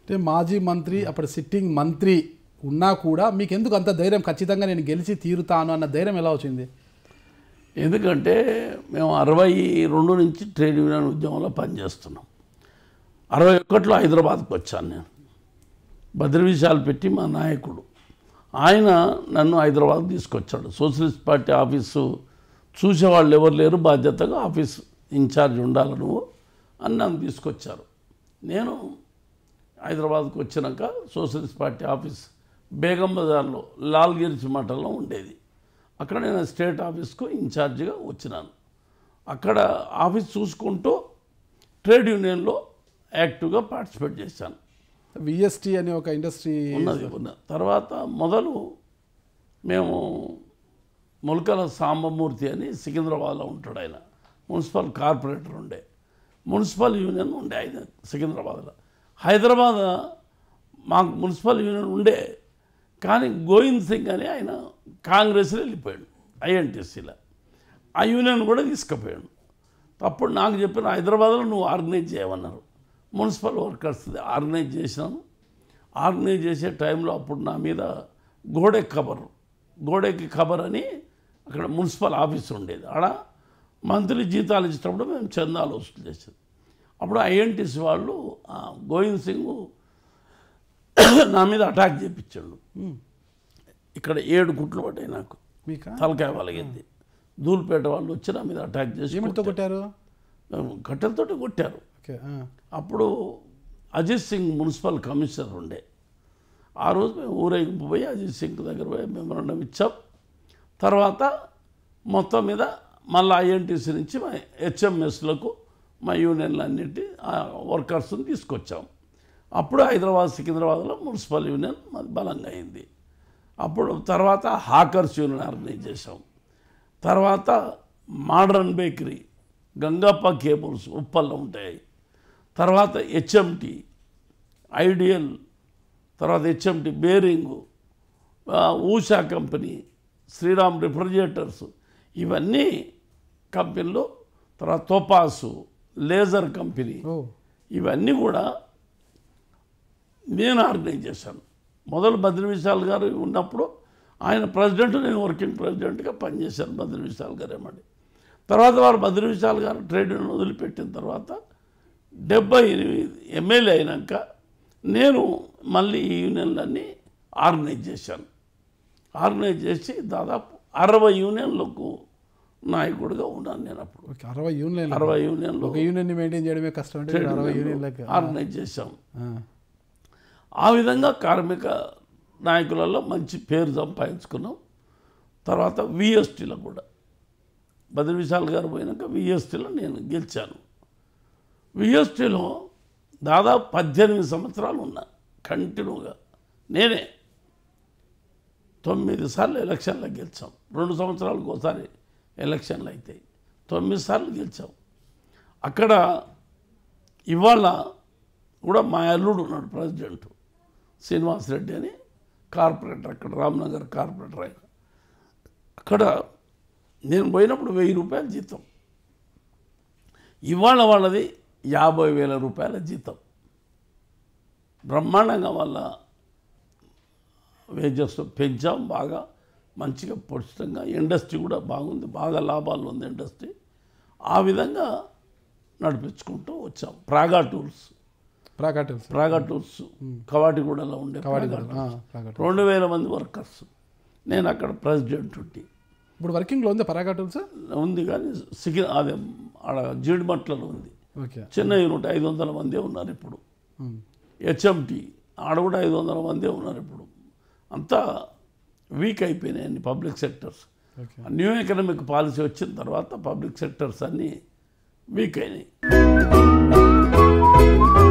అంటే మాజీ మంత్రి అప్పుడు సిట్టింగ్ మంత్రి ఉన్నా కూడా మీకు ఎందుకు అంత ధైర్యం ఖచ్చితంగా నేను గెలిచి తీరుతాను అన్న ధైర్యం ఎలా వచ్చింది? ఎందుకంటే మేము 62 నుంచి ట్రేడ్ యూనియన్ ఉద్యమంలో పనిచేస్తున్నాం. 61లో హైదరాబాద్కి వచ్చాను నేను. భద్రవిషయాలు పెట్టి మా నాయకుడు ఆయన నన్ను హైదరాబాద్ తీసుకొచ్చాడు. సోషలిస్ట్ పార్టీ ఆఫీసు చూసేవాళ్ళు ఎవరు లేరు, బాధ్యతగా ఆఫీస్ ఇన్ఛార్జ్ ఉండాలి నువ్వు అని నన్ను తీసుకొచ్చారు. నేను హైదరాబాద్కు వచ్చినాక సోషలిస్ట్ పార్టీ ఆఫీస్ బేగం బజార్లో లాల్గిరిచి మఠంలో ఉండేది. అక్కడ నేను స్టేట్ ఆఫీస్కు ఇన్ఛార్జిగా వచ్చినాను. అక్కడ ఆఫీస్ చూసుకుంటూ ట్రేడ్ యూనియన్లో యాక్టివ్గా పార్టిసిపేట్ చేశాను. విఎస్టీ అనే ఒక ఇండస్ట్రీ ఉన్నది. తర్వాత మొదలు మేము ములకల సాంబమూర్తి అని సికింద్రాబాద్లో ఉంటాడు ఆయన, మున్సిపల్ కార్పొరేటర్ ఉండే, మున్సిపల్ యూనియన్ ఉండే ఆయన సికింద్రాబాద్లో. హైదరాబాద్ మాకు మున్సిపల్ యూనియన్ ఉండే, కానీ గోవింద్ సింగ్ అని ఆయన కాంగ్రెస్లో వెళ్ళిపోయాడు ఐఎన్టీసీలో. ఆ యూనియన్ కూడా తీసుకుపోయాడు. అప్పుడు నాకు చెప్పిన హైదరాబాద్లో నువ్వు ఆర్గనైజ్ చేయమన్నారు. మున్సిపల్ వర్కర్స్ ఆర్గనైజ్ చేసినాను. ఆర్గనైజ్ చేసే టైంలో అప్పుడు నా మీద గోడెక్కి ఖబర్ అని అక్కడ మున్సిపల్ ఆఫీస్ ఉండేది. ఆడ మంత్లీ జీతాలు ఇచ్చినప్పుడు మేము చందాలు వసూలు చేసేది. అప్పుడు ఐఎన్టీసీ వాళ్ళు గోవింద్ సింగ్ నా మీద అటాక్ చేయించాడు. ఇక్కడ 7 కుట్లు పడ్డాయి నాకు, తలకాయ వలగింది. ధూల్పేట వాళ్ళు వచ్చి నా మీద అటాక్ చేసి కొట్టారు, కట్టెలతోటి కొట్టారు. అప్పుడు అజిత్ సింగ్ మున్సిపల్ కమిషనర్ ఉండే. ఆ రోజు మేము ఊరేగింపు పోయి అజిత్ సింగ్ దగ్గర పోయి మెమరాండం ఇచ్చాం. తర్వాత మొత్తం మీద మళ్ళీ ఐఎన్టీసీ నుంచి మా హెచ్ఎంఎస్లకు మా యూనియన్లన్నింటి వర్కర్స్ని తీసుకొచ్చాం. అప్పుడు హైదరాబాద్ సికింద్రాబాద్లో మున్సిపల్ యూనియన్ మాది బలంగా అయింది. అప్పుడు తర్వాత హాకర్స్ యూనియన్ ఆర్గనైజ్ చేసాం. తర్వాత మోడర్న్ బేకరీ, గంగప్ప కేబుల్స్ ఉప్పల్లో ఉంటాయి. తర్వాత హెచ్ఎంటి, ఐడియల్, తర్వాత HMT bearing, Usha company, Sriram refrigerators, ఇవన్నీ కంపెనీలు. తర్వాత తోపాసు, లేజర్ కంపెనీ, ఇవన్నీ కూడా నేను ఆర్గనైజ్ చేశాను. మొదలు బద్రి విశాల్ గారు ఉన్నప్పుడు ఆయన ప్రెసిడెంట్, నేను వర్కింగ్ ప్రెసిడెంట్గా పనిచేశాను. బద్రి విశాల్ గారు ఏమండి. తర్వాత వారు బద్రి విశాల్ గారు ట్రేడ్ యూనియన్ వదిలిపెట్టిన తర్వాత 78 ఎమ్మెల్యే అయినాక నేను మళ్ళీ ఈ యూనియన్లన్నీ ఆర్గనైజ్ చేశాను. ఆర్గనైజ్ చేసి దాదాపు 60 యూనియన్లకు నాయకుడిగా ఉన్నాను నేను. అప్పుడు 60 యూనియన్లు ఒక యూనియన్ని మెయింటైన్ చేయడమే కష్టం అంటే 60 యూనియన్లకు ఆర్గనైజ్ చేశాం. ఆ విధంగా కార్మిక నాయకులలో మంచి పేరు సంపాదించుకున్నాం. తర్వాత విఎస్టీలో కూడా బద్రి విశాల్ గారు పోయినాక విఎస్టీలో నేను గెలిచాను. విఎస్టీలో దాదాపు 18 సంవత్సరాలు ఉన్నా కంటిన్యూగా. నేనే 9 సార్లు ఎలక్షన్లో గెలిచాం. 2 సంవత్సరాలకు ఒకసారి ఎలక్షన్లు అవుతాయి. 9 సార్లు గెలిచాం. అక్కడ ఇవాళ కూడా మా అల్లుడు ఉన్నాడు ప్రెసిడెంట్, శ్రీనివాస్ రెడ్డి అని కార్పొరేటర్, అక్కడ రామ్నగర్ కార్పొరేటర్ ఆయన. అక్కడ నేను పోయినప్పుడు 1000 రూపాయలు జీతం. ఇవాళ వాళ్ళది 50,000 రూపాయల జీతం. బ్రహ్మాండంగా వాళ్ళ వేజెస్ పెంచాం, బాగా మంచిగా పొడిష్టంగా. ఇండస్ట్రీ కూడా బాగుంది, బాగా లాభాలు ఉంది ఇండస్ట్రీ. ఆ విధంగా నడిపించుకుంటూ వచ్చాం. ప్రాగా టూల్స్ కవాటిగూడలో ఉండే 2000 మంది వర్కర్స్. నేను అక్కడ ప్రెసిడెంట్ ఉండి. ఇప్పుడు వర్కింగ్లో ఉంది పరాగా టూల్స్ ఉంది, కానీ అదే ఆడ జీడిమట్లలో ఉంది. చిన్న యూనిట్ 500 మందే ఉన్నారు ఇప్పుడు. హెచ్ఎంటి ఆడ కూడా 500 మందే ఉన్నారు ఇప్పుడు. అంతా వీక్ అయిపోయినాయి అన్ని public sectors. New economic policy వచ్చిన తర్వాత పబ్లిక్ సెక్టర్స్ అన్నీ వీక్ అయినాయి.